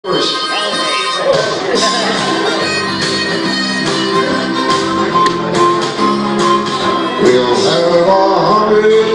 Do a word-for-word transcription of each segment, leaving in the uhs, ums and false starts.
We'll have a hundred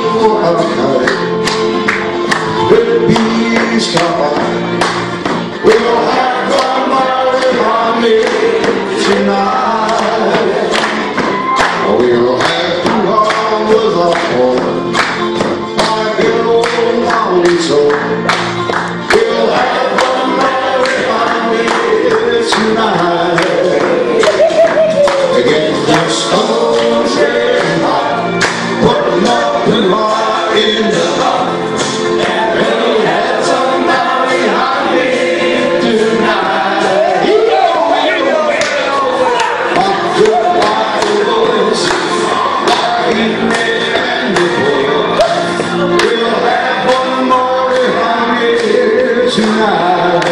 babies come on. We'll have a hundred honey tonight. We'll have two hours of fun. My girl, my soul. We'll have a hundred honey tonight. Again, the stones getting hot. Put nothing hot in the pot. And we'll have somebody honey tonight. You know, you know, you know. My good Bibles, like eating and the boys. We'll have one more honey tonight.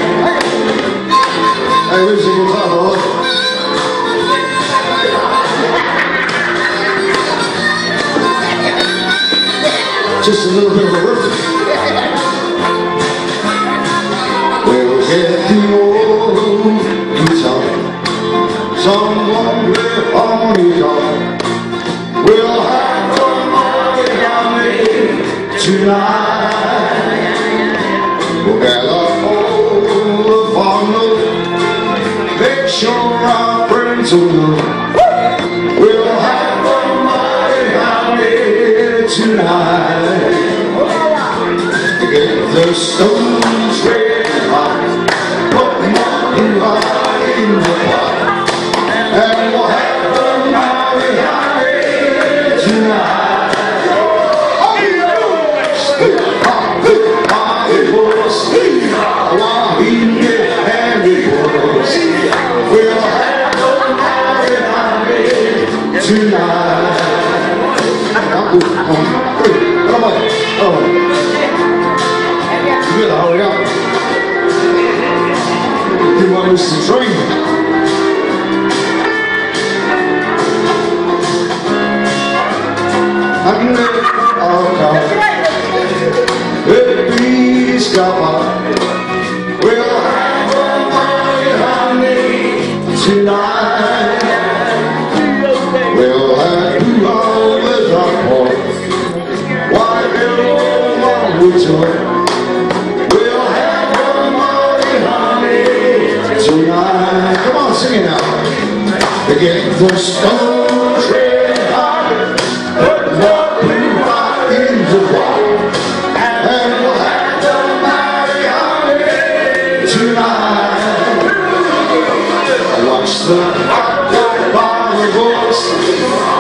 Hey, where's the guitar, boy? Just a little bit of a riff. We'll get the old guitar, someone play on guitar. We'll have some money tonight. We'll gather all the fun, make sure our friends will know. We'll have some money tonight. Get the stones red hot, put nothing hot in the pot, and we'll have the money honey tonight. Oh, yes! Hot, hot, it was while he get handy was. We'll have the money honey tonight. Come on, come on. Oh. Good, hurry up. You want us to train? I can let it all come. Baby's got one. We'll have a money honey tonight. We'll have two hours of fun. Why do we joy? We'll have one money honey tonight. Come on, sing it now. To get the stones red hot, put nothing hot in the pot, and we'll have the money honey tonight. Watch the hot light by the voice.